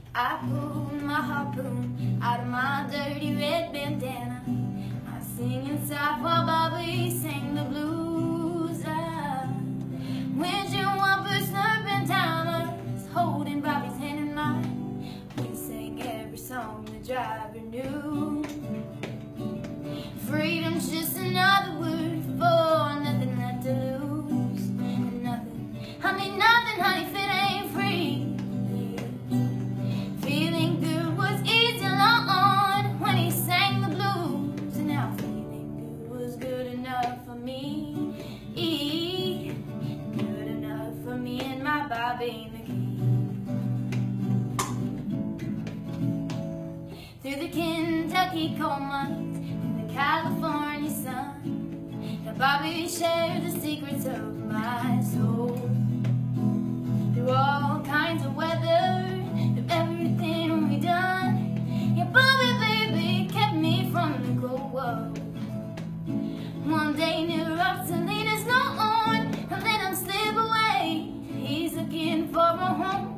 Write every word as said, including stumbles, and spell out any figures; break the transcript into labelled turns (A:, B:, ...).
A: I pulled my harpoon out of my dirty red bandana. I sing inside while Bobby sang the blues. I went you one for serpentiners, holding Bobby's hand in mine. We sang every song the driver knew. Freedom's just another word for nothing left to lose. Nothing, I mean nothing, honey, if it ain't free. Feeling good was easy on when he sang the blues, and now feeling good was good enough for me. Good enough for me and my Bobby Mcgee. Through the Kentucky coal mines and the California sun, now Bobby shared the secrets of my soul. Through all kinds of weather, through everything we done, yeah, Bobby, baby, kept me from the cold world. One day near Rosalina's lawn, and let him slip away. He's looking for a home.